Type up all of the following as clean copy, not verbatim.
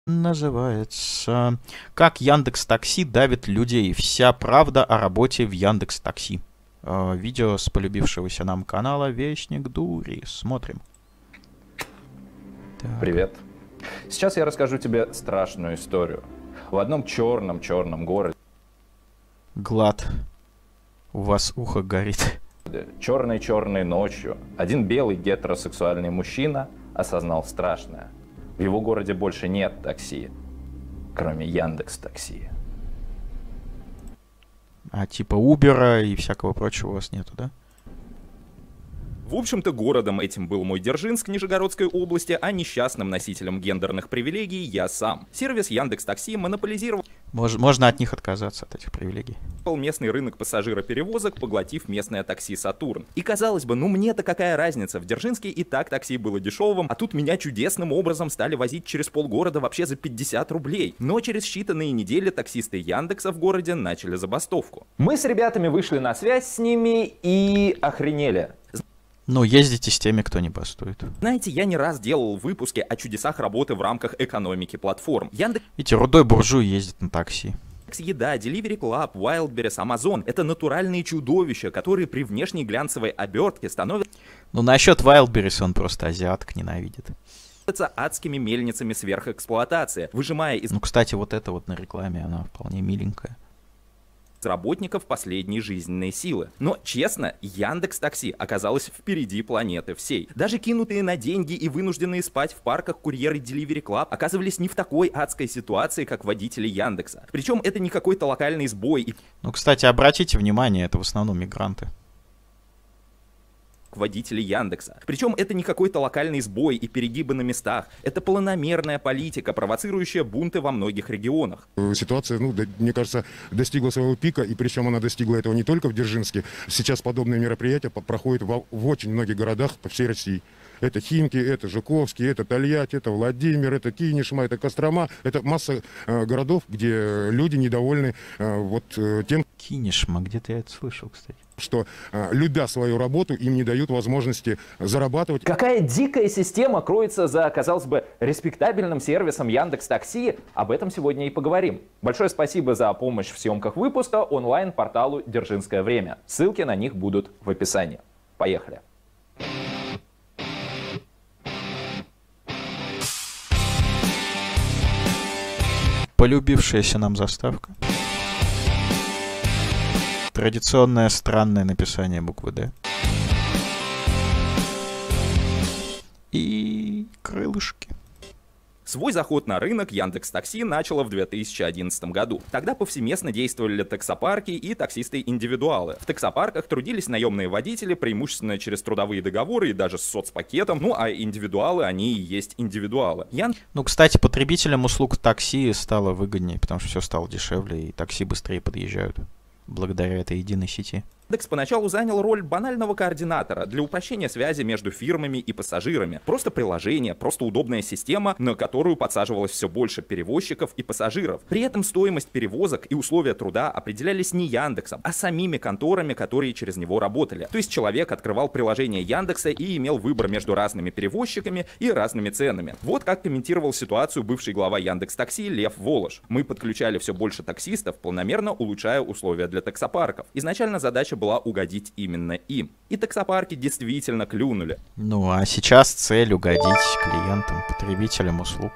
Называется «Как Яндекс Такси давит людей. Вся правда о работе в Яндекс Такси». Видео с полюбившегося нам канала Вестник Дури. Смотрим. Так. Привет. Сейчас я расскажу тебе страшную историю. В одном черном городе. Глад. У вас ухо горит. Черной ночью один белый гетеросексуальный мужчина осознал страшное. В его городе больше нет такси, кроме Яндекс Такси. А типа Убера и всякого прочего у вас нету, да? В общем-то, городом этим был мой Дзержинск Нижегородской области, а несчастным носителем гендерных привилегий я сам. Сервис Яндекс.Такси монополизировал Можно от них отказаться, от этих привилегий. местный рынок пассажироперевозок, поглотив местное такси «Сатурн». И казалось бы, ну мне-то какая разница, в Дзержинске и так такси было дешевым, а тут меня чудесным образом стали возить через полгорода вообще за 50 рублей. Но через считанные недели таксисты Яндекса в городе начали забастовку. Мы с ребятами вышли на связь с ними и охренели. Ну, ездите с теми, кто не бастует. Знаете, я не раз делал выпуски о чудесах работы в рамках экономики платформ. Видите, рудой буржуй ездит на такси. Еда, Delivery Club, Wildberries, Amazon — это натуральные чудовища, которые при внешней глянцевой обертке становятся Ну, насчет Wildberries он просто азиаток ненавидит. адскими мельницами сверхэксплуатации, выжимая из Ну, кстати, вот это вот на рекламе, она вполне миленькая. работников последние жизненные силы. Но, честно, Яндекс.Такси оказалась впереди планеты всей. Даже кинутые на деньги и вынужденные спать в парках курьеры Delivery Club оказывались не в такой адской ситуации, как водители Яндекса. Причем это не какой-то локальный сбой и Ну, кстати, обратите внимание, это в основном мигранты. водители Яндекса. Причем это не какой-то локальный сбой и перегибы на местах. Это планомерная политика, провоцирующая бунты во многих регионах. Ситуация, мне кажется, достигла своего пика, и причем она достигла этого не только в Дзержинске. Сейчас подобные мероприятия проходят в очень многих городах по всей России. Это Химки, это Жуковский, это Тольятти, это Владимир, это Кинешма, это Кострома. Это масса городов, где люди недовольны тем, Кинешма, где-то я это слышал, кстати. что, любя свою работу, им не дают возможности зарабатывать. Какая дикая система кроется за, казалось бы, респектабельным сервисом Яндекс.Такси? Об этом сегодня и поговорим. Большое спасибо за помощь в съемках выпуска онлайн-порталу «Дзержинское время». Ссылки на них будут в описании. Поехали. Полюбившаяся нам заставка. Традиционное странное написание буквы «Д». И крылышки. Свой заход на рынок Яндекс.Такси начало в 2011 году. Тогда повсеместно действовали таксопарки и таксисты-индивидуалы. В таксопарках трудились наемные водители, преимущественно через трудовые договоры и даже с соцпакетом. Ну а индивидуалы, они и есть индивидуалы. Ну, кстати, потребителям услуг такси стало выгоднее, потому что все стало дешевле, и такси быстрее подъезжают благодаря этой единой сети. Яндекс поначалу занял роль банального координатора для упрощения связи между фирмами и пассажирами. Просто приложение, просто удобная система, на которую подсаживалось все больше перевозчиков и пассажиров. При этом стоимость перевозок и условия труда определялись не Яндексом, а самими конторами, которые через него работали. То есть человек открывал приложение Яндекса и имел выбор между разными перевозчиками и разными ценами. Вот как комментировал ситуацию бывший глава Яндекс.Такси Лев Волош. Мы подключали все больше таксистов, планомерно улучшая условия для таксопарков. Изначально задача была угодить именно им. И таксопарки действительно клюнули. Ну, а сейчас цель угодить клиентам, потребителям услуг.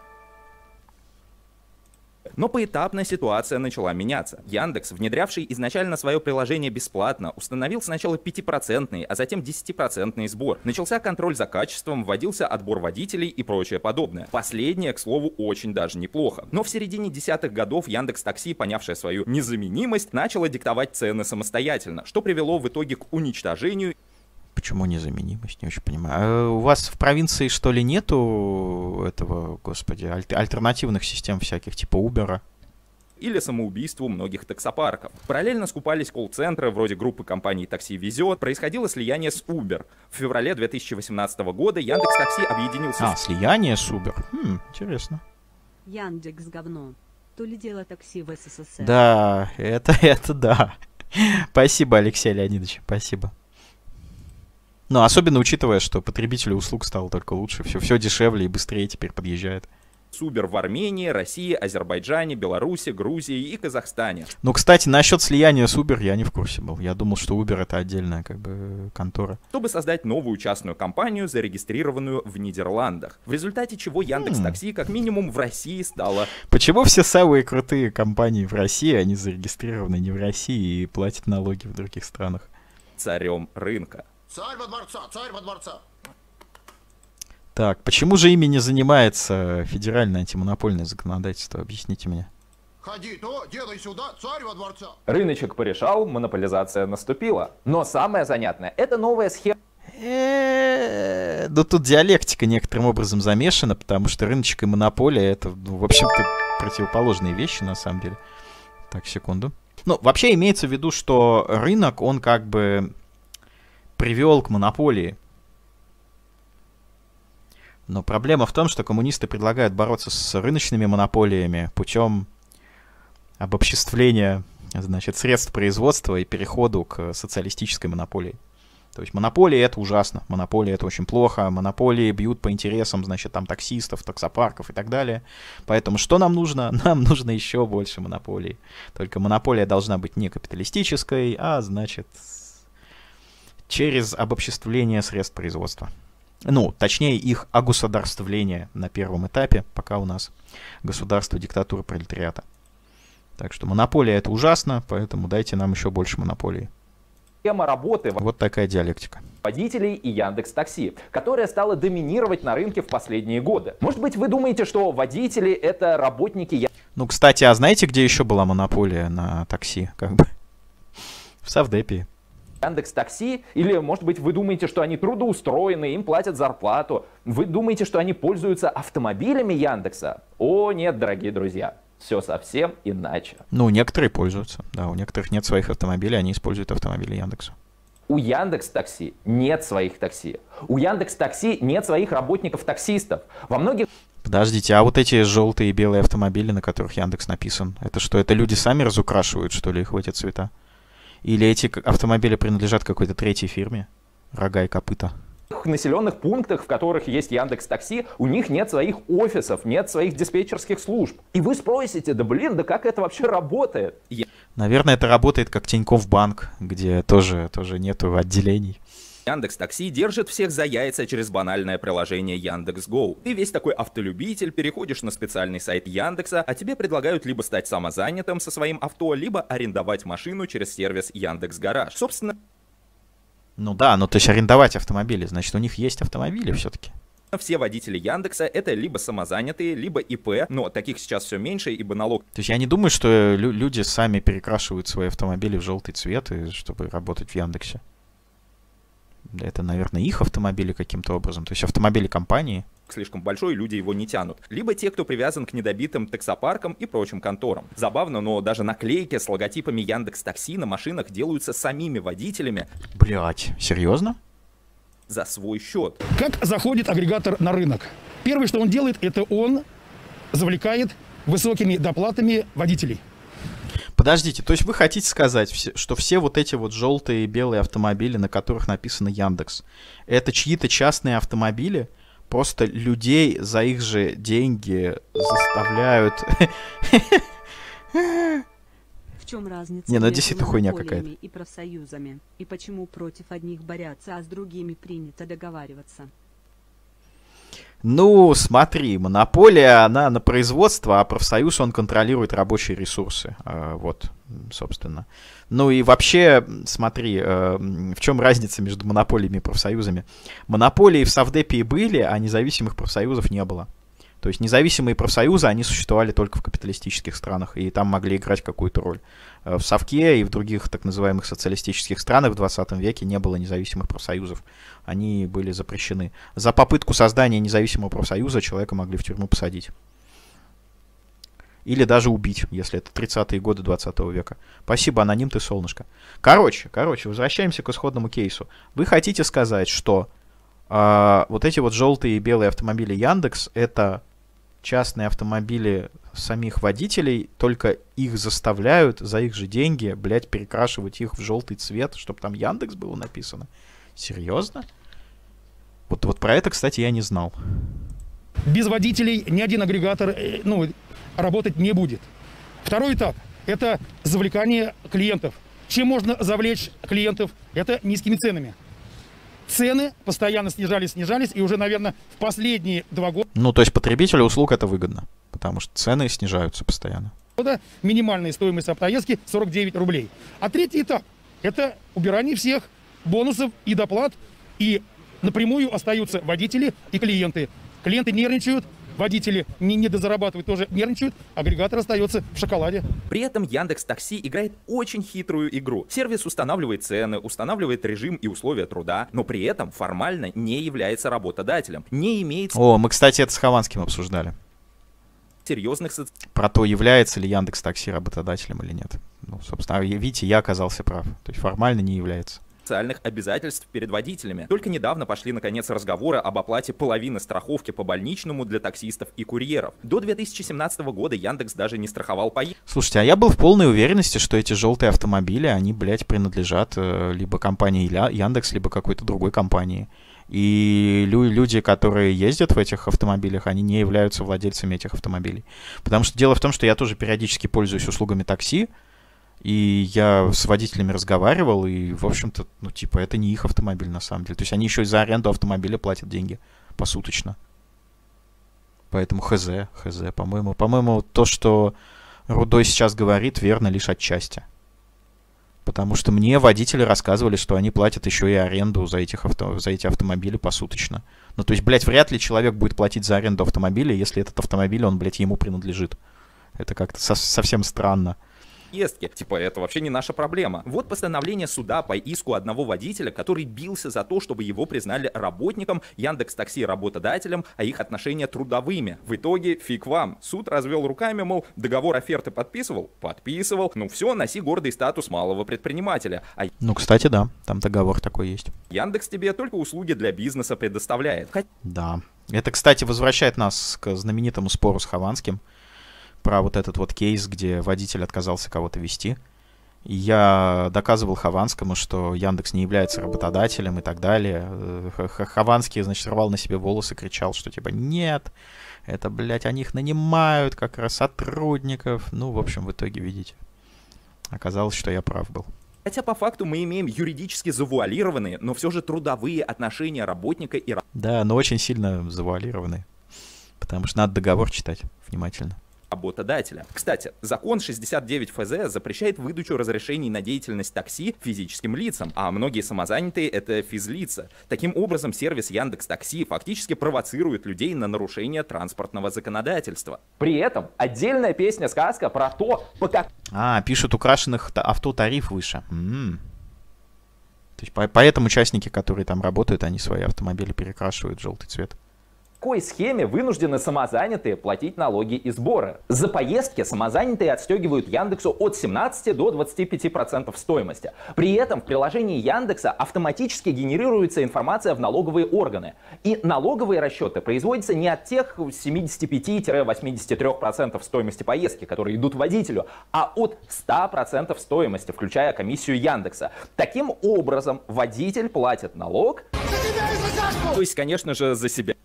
Но поэтапно ситуация начала меняться. Яндекс, внедрявший изначально свое приложение бесплатно, установил сначала 5%, а затем 10% сбор. Начался контроль за качеством, вводился отбор водителей и прочее подобное. Последнее, к слову, очень даже неплохо. Но в середине десятых годов Яндекс.Такси, понявшая свою незаменимость, начала диктовать цены самостоятельно, что привело в итоге к уничтожению. Почему незаменимость? Не очень понимаю. А у вас в провинции, что ли, нету этого, господи, альтернативных систем всяких, типа Убера? Или самоубийству многих таксопарков. Параллельно скупались колл-центры вроде группы компаний «Такси Везет», происходило слияние с Uber. В феврале 2018 года Яндекс.Такси объединился слияние с Uber. Интересно. Яндекс говно. То ли дело такси в СССР. Да, это да. Спасибо, Алексей Леонидович, спасибо. Ну, особенно учитывая, что потребителю услуг стало только лучше. Все дешевле и быстрее теперь подъезжает. Uber в Армении, России, Азербайджане, Беларуси, Грузии и Казахстане. Ну, кстати, насчет слияния с Uber я не в курсе был. Я думал, что Uber — это отдельная, как бы, контора. Чтобы создать новую частную компанию, зарегистрированную в Нидерландах. В результате чего Яндекс.Такси, как минимум, в России стало... Почему все самые крутые компании в России, они зарегистрированы не в России и платят налоги в других странах? Царем рынка. Царь во дворца, царь во дворца. Так, почему же ими не занимается федеральное антимонопольное законодательство? Объясните мне. Ходи то, делай сюда, царь во дворца. Рыночек порешал, монополизация наступила. Но самое занятное — это новая схема. Да тут диалектика некоторым образом замешана, потому что рыночек и монополия — это, ну, в общем-то, противоположные вещи, на самом деле. Так, секунду. Ну, вообще имеется в виду, что рынок, он как бы привел к монополии. Но проблема в том, что коммунисты предлагают бороться с рыночными монополиями путем обобществления, значит, средств производства и переходу к социалистической монополии. То есть монополии — это ужасно, монополии — это очень плохо, монополии бьют по интересам, значит, там таксистов, таксопарков и так далее. Поэтому что нам нужно? Нам нужно еще больше монополий. Только монополия должна быть не капиталистической, а, значит, через обобществление средств производства. Ну, точнее, их огосударствление на первом этапе, пока у нас государство, диктатура пролетариата. Так что монополия — это ужасно, поэтому дайте нам еще больше монополий. Схема работы Вот такая диалектика. водителей и Яндекс.Такси, которая стала доминировать на рынке в последние годы. Может быть, вы думаете, что водители — это работники... Ну, кстати, а знаете, где еще была монополия на такси? Как бы в Совдепе. Яндекс.Такси, или, может быть, вы думаете, что они трудоустроены, им платят зарплату. Вы думаете, что они пользуются автомобилями Яндекса? О, нет, дорогие друзья, все совсем иначе. Ну, некоторые пользуются. Да, у некоторых нет своих автомобилей, они используют автомобили Яндекса. У Яндекс.Такси нет своих такси. У Яндекс.Такси нет своих работников-таксистов. Во многих... Подождите, а вот эти желтые и белые автомобили, на которых Яндекс написан, это что, это люди сами разукрашивают, что ли, их в эти цвета? Или эти автомобили принадлежат какой-то третьей фирме? Рога и копыта. В населенных пунктах, в которых есть Яндекс.Такси, у них нет своих офисов, нет своих диспетчерских служб. И вы спросите, да блин, да как это вообще работает? Наверное, это работает как Тинькофф Банк, где тоже нету отделений. Яндекс.Такси держит всех за яйца через банальное приложение Яндекс.Гоу. Ты весь такой автолюбитель, переходишь на специальный сайт Яндекса, а тебе предлагают либо стать самозанятым со своим авто, либо арендовать машину через сервис Яндекс.Гараж. Собственно, Ну да, ну то есть арендовать автомобили, значит, у них есть автомобили все-таки. все водители Яндекса это либо самозанятые, либо ИП, но таких сейчас все меньше, ибо налог То есть я не думаю, что люди сами перекрашивают свои автомобили в желтый цвет, чтобы работать в Яндексе. Это, наверное, их автомобили каким-то образом. То есть автомобили компании. слишком большой, и люди его не тянут. Либо те, кто привязан к недобитым таксопаркам и прочим конторам. Забавно, но даже наклейки с логотипами Яндекс.Такси на машинах делаются самими водителями Блять, серьезно? за свой счет. Как заходит агрегатор на рынок? Первое, что он делает, это он завлекает высокими доплатами водителей. Подождите, то есть вы хотите сказать, что все вот эти вот желтые и белые автомобили, на которых написано Яндекс, это чьи-то частные автомобили? Просто людей за их же деньги заставляют... В чем разница Не, ну между действительно хуйня монополиями какая-то. и профсоюзами? И почему против одних борются, а с другими принято договариваться? Ну, смотри, монополия, она на производство, а профсоюз, он контролирует рабочие ресурсы. Вот, собственно. Ну и вообще, смотри, в чем разница между монополиями и профсоюзами? Монополии в Совдепе и были, а независимых профсоюзов не было. То есть независимые профсоюзы, они существовали только в капиталистических странах, и там могли играть какую-то роль. В Совке и в других так называемых социалистических странах в 20 веке не было независимых профсоюзов. Они были запрещены. За попытку создания независимого профсоюза человека могли в тюрьму посадить. Или даже убить, если это 30-е годы 20 века. Спасибо, аноним, ты солнышко. Короче, возвращаемся к исходному кейсу. Вы хотите сказать, что вот эти вот желтые и белые автомобили Яндекс — это частные автомобили самих водителей, только их заставляют за их же деньги, блядь, перекрашивать их в желтый цвет, чтобы там Яндекс было написано? Серьезно? Вот про это, кстати, я не знал. Без водителей ни один агрегатор работать не будет. Второй этап – это завлекание клиентов. Чем можно завлечь клиентов? Это низкими ценами. Цены постоянно снижались, и уже, наверное, в последние 2 года... Ну, то есть потребителю услуг это выгодно, потому что цены снижаются постоянно. Минимальная стоимость автоездки 49 рублей. А третий этап – это убирание всех бонусов и доплат, и напрямую остаются водители и клиенты. Клиенты нервничают, водители не дозарабатывают, тоже нервничают, агрегатор остается в шоколаде. При этом Яндекс.Такси играет очень хитрую игру. Сервис устанавливает цены, устанавливает режим и условия труда, но при этом формально не является работодателем, не имеет... О, мы, кстати, это с Хованским обсуждали. Серьезных Про то, является ли Яндекс.Такси работодателем или нет. Ну, собственно, видите, я оказался прав. То есть формально не является. Социальных обязательств перед водителями. Только недавно пошли, наконец, разговоры об оплате половины страховки по больничному для таксистов и курьеров. До 2017 года Яндекс даже не страховал поездки. Слушайте, а я был в полной уверенности, что эти желтые автомобили, они, блядь, принадлежат либо компании Яндекс, либо какой-то другой компании. И люди, которые ездят в этих автомобилях, они не являются владельцами этих автомобилей. Потому что дело в том, что я тоже периодически пользуюсь услугами такси, и я с водителями разговаривал, и, в общем-то, ну, типа, это не их автомобиль, на самом деле. То есть они еще и за аренду автомобиля платят деньги посуточно. Поэтому хз. По-моему, то, что Рудой сейчас говорит, верно лишь отчасти. Потому что мне водители рассказывали, что они платят еще и аренду за эти автомобили посуточно. Ну, то есть, блядь, вряд ли человек будет платить за аренду автомобиля, если этот автомобиль, он, блядь, ему принадлежит. Это как-то совсем странно. Типа, это вообще не наша проблема. Вот постановление суда по иску одного водителя, который бился за то, чтобы его признали работником, Яндекс.Такси работодателем, а их отношения трудовыми. В итоге фиг вам. Суд развел руками, мол, договор оферты подписывал? Подписывал. Ну все, носи гордый статус малого предпринимателя. Ну, кстати, да, там договор такой есть. Яндекс тебе только услуги для бизнеса предоставляет. Да. Это, кстати, возвращает нас к знаменитому спору с Хованским про вот этот вот кейс, где водитель отказался кого-то везти. И я доказывал Хованскому, что Яндекс не является работодателем и так далее. Хованский, значит, рвал на себе волосы, кричал, что типа нет, это, блядь, они их нанимают как раз сотрудников. Ну, в общем, в итоге, видите, оказалось, что я прав был. Хотя по факту мы имеем юридически завуалированные, но все же трудовые отношения работника и... Да, но очень сильно завуалированные. Потому что надо договор читать внимательно. Работодателя. Кстати, закон 69 ФЗ запрещает выдачу разрешений на деятельность такси физическим лицам, а многие самозанятые — это физлица. Таким образом, сервис Яндекс.Такси фактически провоцирует людей на нарушение транспортного законодательства. При этом отдельная песня-сказка про то, пишут, украшенных авто тариф выше. То есть поэтому участники, которые там работают, они свои автомобили перекрашивают в желтый цвет. По какой схеме вынуждены самозанятые платить налоги и сборы? За поездки самозанятые отстегивают Яндексу от 17 до 25% стоимости. При этом в приложении Яндекса автоматически генерируется информация в налоговые органы. И налоговые расчеты производятся не от тех 75-83% стоимости поездки, которые идут водителю, а от 100% стоимости, включая комиссию Яндекса. Таким образом, водитель платит налог... То есть, конечно же, за себя.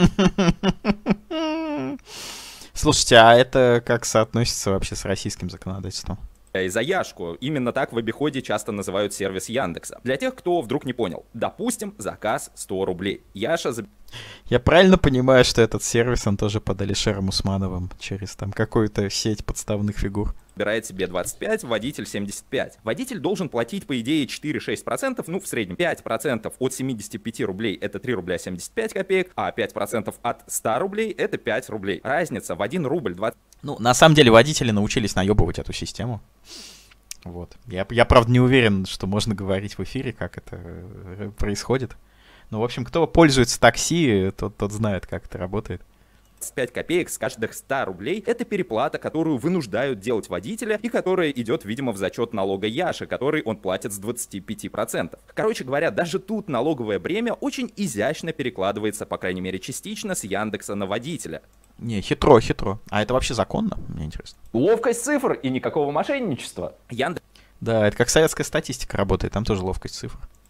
Слушайте, а это как соотносится вообще с российским законодательством? И за Яшку. Именно так в обиходе часто называют сервис Яндекса. Для тех, кто вдруг не понял. Допустим, заказ 100 рублей. Яша... Я правильно понимаю, что этот сервис, он тоже под Алишером Усмановым через там какую-то сеть подставных фигур? Собирает себе 25, водитель 75. Водитель должен платить, по идее, 4-6%, ну, в среднем 5% от 75 рублей — это 3 рубля 75 копеек, а 5% от 100 рублей — это 5 рублей. Разница в 1 рубль 20... Ну, на самом деле, водители научились наебывать эту систему. Вот. Я, правда, не уверен, что можно говорить в эфире, как это происходит. Ну, в общем, кто пользуется такси, тот знает, как это работает. 5 копеек с каждых 100 рублей — это переплата, которую вынуждают делать водителя и которая идет, видимо, в зачет налога Яши, который он платит с 25%. Короче говоря, даже тут налоговое бремя очень изящно перекладывается, по крайней мере частично, с Яндекса на водителя. Не, хитро. А это вообще законно? Мне интересно. Ловкость цифр и никакого мошенничества. Яндекс... Да, это как советская статистика работает, там тоже ловкость цифр.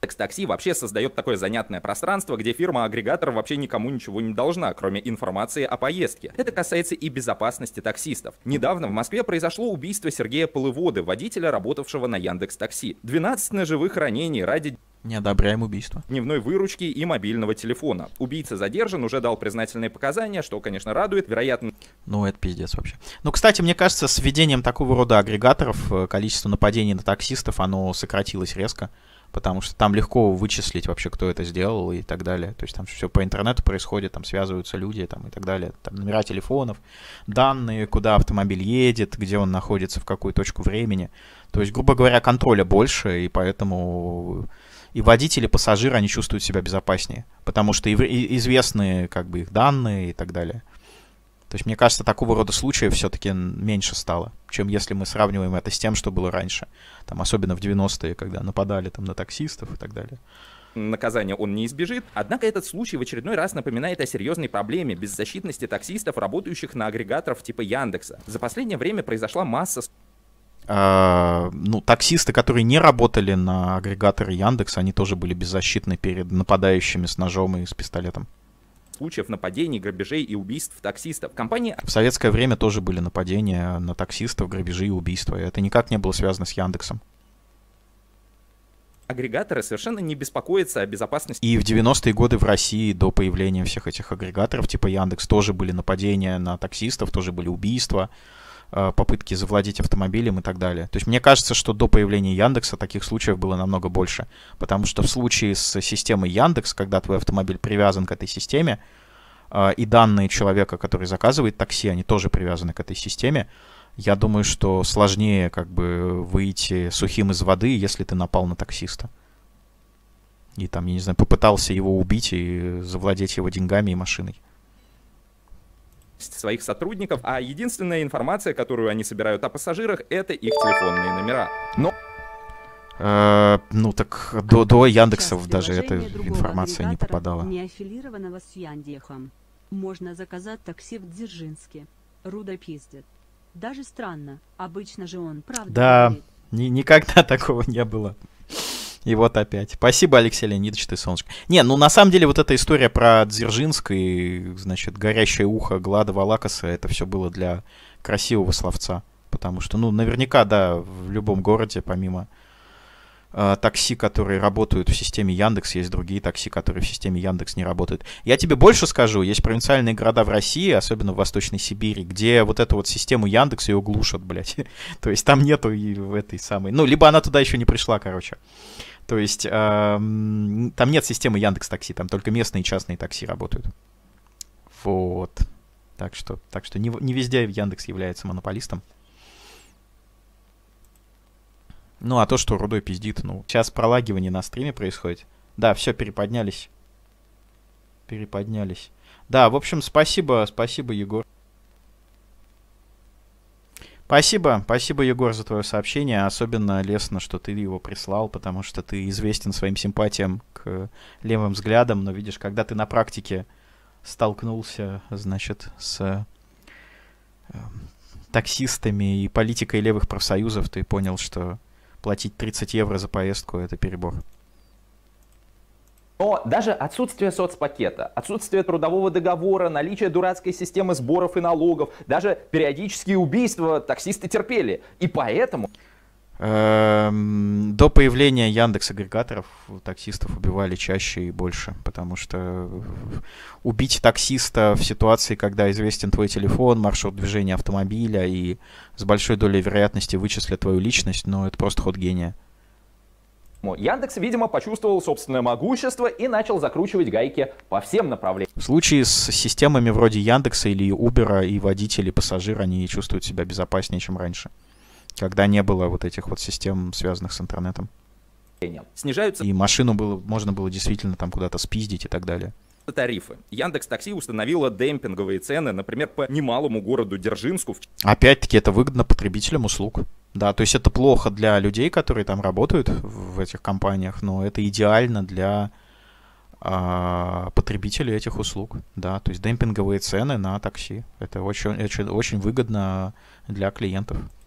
Такси вообще создает такое занятное пространство, где фирма-агрегатор вообще никому ничего не должна, кроме информации о поездке. Это касается и безопасности таксистов. Недавно в Москве произошло убийство Сергея Полыводы, водителя, работавшего на Яндекс.Такси. 12 ножевых ранений ради Не одобряем убийство. дневной выручки и мобильного телефона. Убийца задержан, уже дал признательные показания, что, конечно, радует. Вероятно, Ну, это пиздец вообще. Ну, кстати, мне кажется, с введением такого рода агрегаторов количество нападений на таксистов, оно сократилось резко, потому что там легко вычислить вообще, кто это сделал и так далее. То есть там все по интернету происходит, там связываются люди там, и так далее. Там номера телефонов, данные, куда автомобиль едет, где он находится, в какую точку времени. То есть, грубо говоря, контроля больше, и поэтому и водители, и пассажиры, они чувствуют себя безопаснее, потому что известны как бы их данные и так далее. То есть, мне кажется, такого рода случаев все-таки меньше стало, чем если мы сравниваем это с тем, что было раньше. Там, особенно в 90-е, когда нападали там, на таксистов и так далее. наказания он не избежит. Однако этот случай в очередной раз напоминает о серьезной проблеме беззащитности таксистов, работающих на агрегаторов типа Яндекса. За последнее время произошла масса Ну, таксисты, которые не работали на агрегаторе Яндекса, они тоже были беззащитны перед нападающими с ножом и с пистолетом. случаев нападений, грабежей и убийств таксистов. Компания В советское время тоже были нападения на таксистов, грабежи и убийства. И это никак не было связано с Яндексом. агрегаторы совершенно не беспокоятся о безопасности И в 90-е годы в России до появления всех этих агрегаторов типа Яндекс тоже были нападения на таксистов, тоже были убийства, попытки завладеть автомобилем и так далее. То есть мне кажется, что до появления Яндекса таких случаев было намного больше. Потому что в случае с системой Яндекс, когда твой автомобиль привязан к этой системе, и данные человека, который заказывает такси, они тоже привязаны к этой системе, я думаю, что сложнее как бы выйти сухим из воды, если ты напал на таксиста. И там, я не знаю, попытался его убить и завладеть его деньгами и машиной. своих сотрудников, а единственная информация, которую они собирают о пассажирах, это их телефонные номера. Но Ну так до Яндексов Сейчас даже эта приложение другого информация не агрегатора, попадала. не аффилированного с Яндехом. Можно заказать такси в Дзержинске. Руда пиздит. Даже странно. Обычно же он правда Да, говорит. никогда такого не было. И вот опять. Спасибо, Алексей Леонидович, ты солнышко. Не, ну на самом деле вот эта история про Дзержинск и, значит, горящее ухо Глада Валакаса, это все было для красивого словца. Потому что, ну, наверняка, да, в любом городе, помимо такси, которые работают в системе Яндекс, есть другие такси, которые в системе Яндекс не работают. Я тебе больше скажу, есть провинциальные города в России, особенно в Восточной Сибири, где вот эту вот систему Яндекс ее глушат, блядь. То есть там нету и в этой самой... Ну, либо она туда еще не пришла, короче. То есть там нет системы Яндекс.Такси, там только местные частные такси работают. Вот. Так что не везде Яндекс является монополистом. Ну, а то, что Рудой пиздит, ну, сейчас пролагивание на стриме происходит. Да, все, переподнялись. Да, в общем, спасибо, Егор. Спасибо, Егор, за твое сообщение. Особенно лестно, что ты его прислал, потому что ты известен своим симпатиям к левым взглядам. Но видишь, когда ты на практике столкнулся, значит, с таксистами и политикой левых профсоюзов, ты понял, что платить 30 евро за поездку — это перебор. Но даже отсутствие соцпакета, отсутствие трудового договора, наличие дурацкой системы сборов и налогов, даже периодические убийства таксисты терпели. И поэтому... До появления Яндекс-агрегаторов таксистов убивали чаще и больше, потому что убить таксиста в ситуации, когда известен твой телефон, маршрут движения автомобиля и с большой долей вероятности вычислят твою личность, ну, это просто ход гения. Яндекс, видимо, почувствовал собственное могущество и начал закручивать гайки по всем направлениям. В случае с системами вроде Яндекса или Убера и водители, и пассажиры, они чувствуют себя безопаснее, чем раньше, когда не было вот этих вот систем, связанных с интернетом. снижаются И машину можно было действительно там куда-то спиздить и так далее. тарифы. Яндекс.Такси установила демпинговые цены, например, по немалому городу Дзержинску. Опять-таки, это выгодно потребителям услуг. Да, то есть это плохо для людей, которые там работают в этих компаниях, но это идеально для потребителей этих услуг. Да, то есть демпинговые цены на такси. Это очень выгодно для клиентов.